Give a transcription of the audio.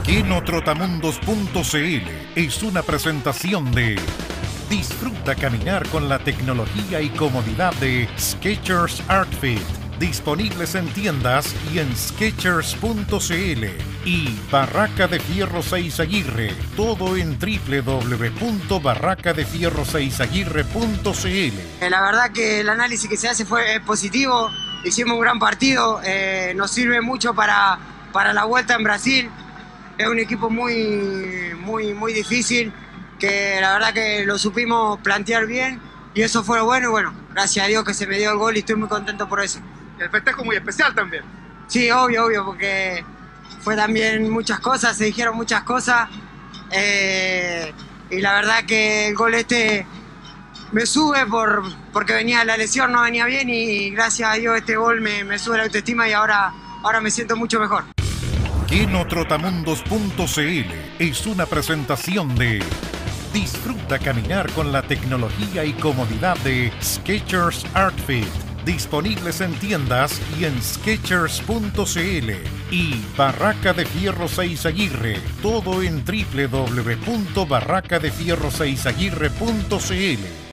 Kenotrotamundos.cl es una presentación de Disfruta caminar con la tecnología y comodidad de Skechers Artfit, disponibles en tiendas y en Skechers.cl, y Barraca de Fierro 6 Aguirre, todo en www.barracadefierro6aguirre.cl. La verdad que el análisis que se hace fue positivo, hicimos un gran partido, nos sirve mucho para la vuelta en Brasil. Es un equipo muy difícil, que la verdad que lo supimos plantear bien y eso fue bueno. Y bueno, gracias a Dios que se me dio el gol y estoy muy contento por eso. El festejo muy especial también. Sí, obvio, porque fue también muchas cosas, se dijeron muchas cosas y la verdad que el gol me sube porque venía la lesión, no venía bien, y gracias a Dios este gol me sube la autoestima y ahora me siento mucho mejor. Kenotrotamundos.cl es una presentación de Disfruta caminar con la tecnología y comodidad de Skechers Artfit, disponibles en tiendas y en Skechers.cl, y Barraca de Fierro 6 Aguirre, todo en www.barracadefierro6aguirre.cl.